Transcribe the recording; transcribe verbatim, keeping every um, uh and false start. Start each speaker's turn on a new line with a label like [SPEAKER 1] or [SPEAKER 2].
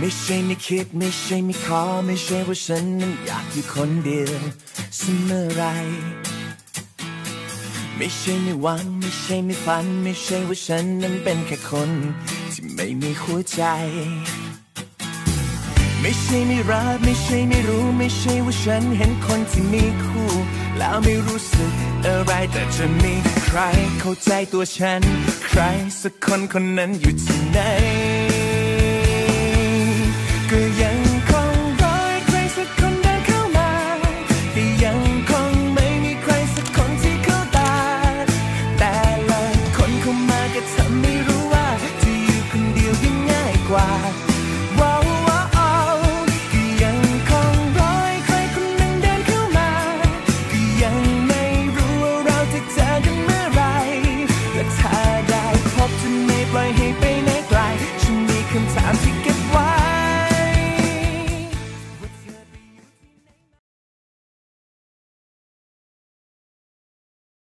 [SPEAKER 1] ไม่ใช่ไม่คิดไม่ใช่ไม่ขอไม่ใช่ว่าฉันนั้นอยากอยู่คนเดียวเสมอไรไม่ใช่ไม่หวังไม่ใช่ไม่ฝันไม่ใช่ว่าฉันนั้นเป็นแค่คนที่ไม่มีหัวใจไม่ใช่ไม่รักไม่ใช่ไม่รู้ไม่ใช่ว่าฉันเห็นคนที่มีคู่แล้วไม่รู้สึกอะไรแต่จะมีใครเข้าใจตัวฉันใครสักคนคนนั้นอยู่ที่ไหนก็ยัง